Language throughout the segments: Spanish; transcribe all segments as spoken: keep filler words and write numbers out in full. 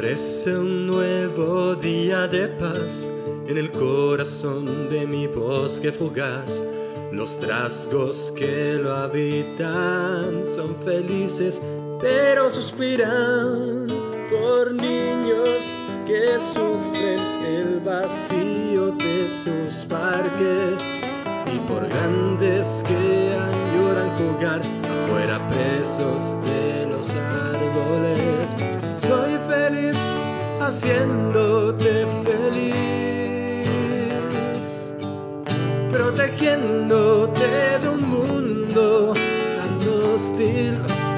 Florece un nuevo día de paz en el corazón de mi bosque fugaz. Los trasgos que lo habitan son felices, pero suspiran por niños que sufren el vacío de sus parques y por grandes que añoran jugar afuera presos de los árboles. Soy feliz haciéndote feliz, protegiéndote de un mundo tan hostil.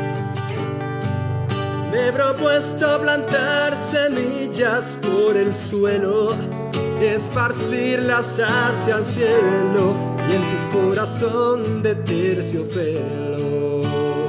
Me he propuesto plantar semillas por el suelo, esparcirlas hacia el cielo y en tu corazón de terciopelo.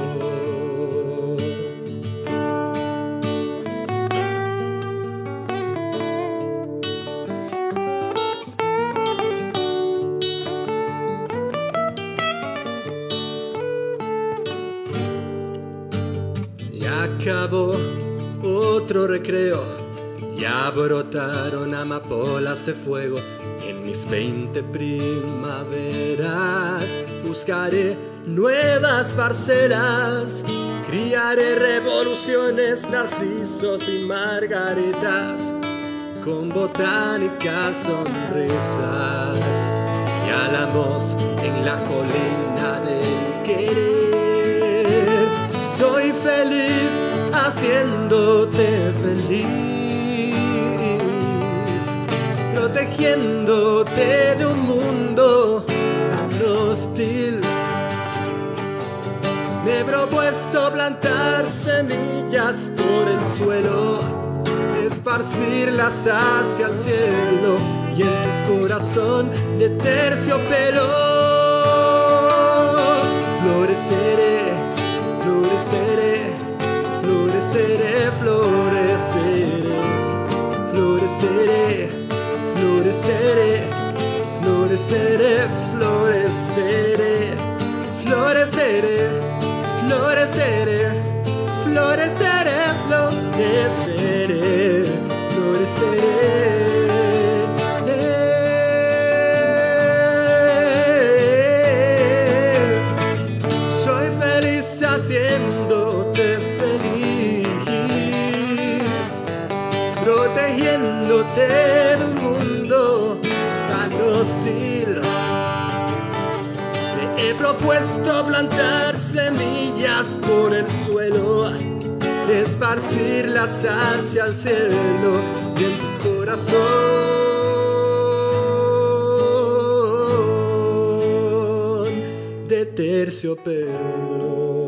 Ya acabó otro recreo, ya brotaron amapolas de fuego. En mis veinte primaveras buscaré nuevas parcelas, criaré revoluciones, narcisos y margaritas, con botánicas sonrisas y álamos en la colina del querer. Soy feliz haciéndote feliz, protegiéndote de un mundo tan hostil. Me he propuesto plantar semillas por el suelo, esparcirlas hacia el cielo y en tu corazón de terciopelo. Floreceré, floreceré, floreceré, floreceré, floreceré, floreceré, floreceré, floreceré, floreceré, floreceré, floreceré, floreceré, floreceré. Soy feliz haciéndote feliz, protegiéndote de un mundo tan hostil. Me he propuesto plantar semillas por el suelo, esparcirlas hacia el cielo y en tu corazón de terciopelo.